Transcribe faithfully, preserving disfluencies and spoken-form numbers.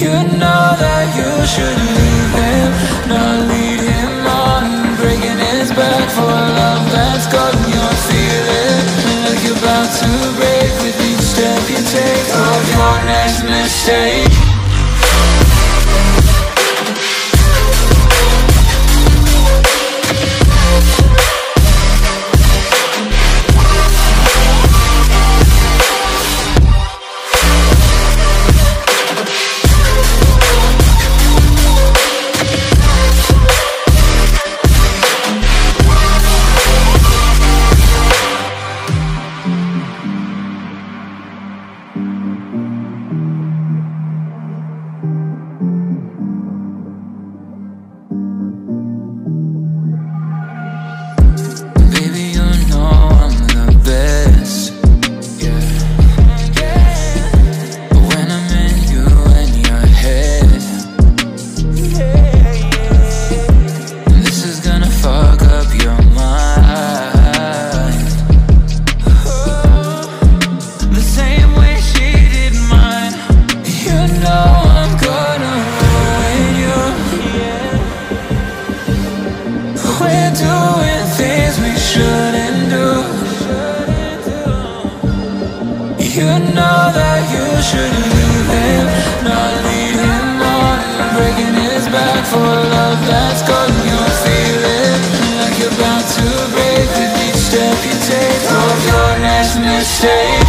You know that you should leave him, not lead him on, breaking his back for love that's gotten your feeling. Like you're about to break with each step you take of your next mistake. We're doing things we shouldn't do. You know that you should leave him, not lead him on, breaking his back for love that's gotten your feeling. Like you're about to break with each step you take of your next mistake.